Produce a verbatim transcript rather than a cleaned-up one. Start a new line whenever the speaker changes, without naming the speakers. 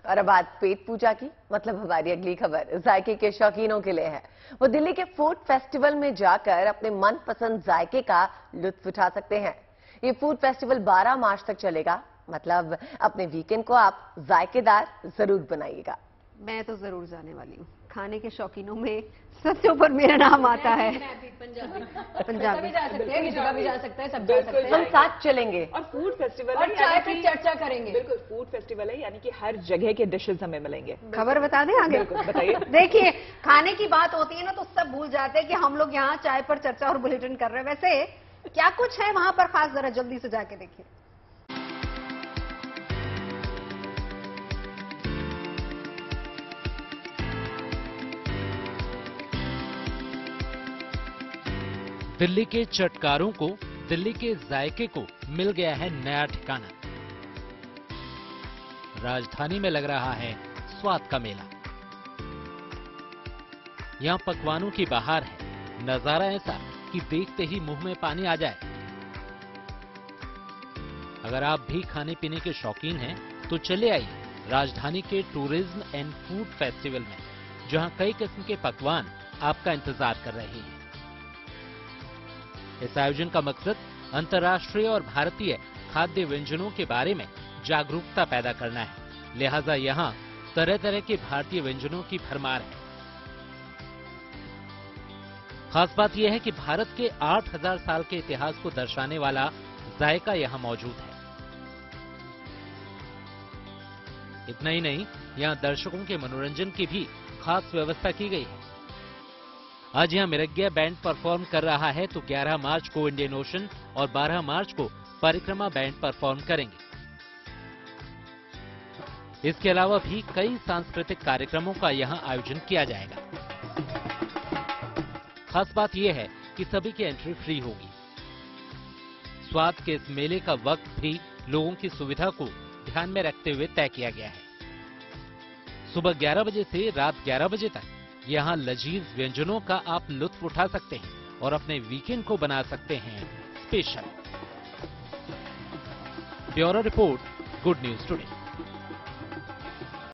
और अब बात पेट पूजा की, मतलब हमारी अगली खबर जायके के शौकीनों के लिए है। वो दिल्ली के फूड फेस्टिवल में जाकर अपने मनपसंद जायके का लुत्फ उठा सकते हैं। ये फूड फेस्टिवल बारह मार्च तक चलेगा, मतलब अपने वीकेंड को आप जायकेदार जरूर बनाइएगा।
मैं तो जरूर जाने वाली हूँ। खाने के शौकीनों में सबसे ऊपर मेरा नाम आता है।
पंजाबी
पंजाबी
भी जा सकते हैं, किसी का भी जा सकता है, सब जा सकते हैं।
हम साथ चलेंगे
और फूड फेस्टिवल
और चाय पे चर्चा करेंगे।
बिल्कुल, फूड फेस्टिवल है, यानी कि हर जगह के डिशेस हमें मिलेंगे।
खबर बता दें आगे?
बिल्कुल, बताइए।
देखिए, खाने की बात होती है ना तो सब भूल जाते हैं कि हम लोग यहाँ चाय पर चर्चा और बुलेटिन कर रहे हैं। वैसे क्या कुछ है वहां पर खास, जरा जल्दी से जाके देखिए।
दिल्ली के चटकारों को, दिल्ली के जायके को मिल गया है नया ठिकाना। राजधानी में लग रहा है स्वाद का मेला। यहां पकवानों की बहार है, नजारा ऐसा कि देखते ही मुंह में पानी आ जाए। अगर आप भी खाने पीने के शौकीन हैं तो चले आइए राजधानी के टूरिज्म एंड फूड फेस्टिवल में, जहां कई किस्म के पकवान आपका इंतजार कर रहे हैं। इस आयोजन का मकसद अंतर्राष्ट्रीय और भारतीय खाद्य व्यंजनों के बारे में जागरूकता पैदा करना है। लिहाजा यहाँ तरह तरह के भारतीय व्यंजनों की भरमार है। खास बात यह है कि भारत के आठ हज़ार साल के इतिहास को दर्शाने वाला जायका यहाँ मौजूद है। इतना ही नहीं, यहाँ दर्शकों के मनोरंजन की भी खास व्यवस्था की गई है। आज यहाँ मिरग्या बैंड परफॉर्म कर रहा है, तो ग्यारह मार्च को इंडियन ओशन और बारह मार्च को परिक्रमा बैंड परफॉर्म करेंगे। इसके अलावा भी कई सांस्कृतिक कार्यक्रमों का यहाँ आयोजन किया जाएगा। खास बात यह है कि सभी की एंट्री फ्री होगी। स्वाद के इस मेले का वक्त भी लोगों की सुविधा को ध्यान में रखते हुए तय किया गया है। सुबह ग्यारह बजे से रात ग्यारह बजे तक यहाँ लजीज व्यंजनों का आप लुत्फ उठा सकते हैं और अपने वीकेंड को बना सकते हैं special. Bureau report, good news today.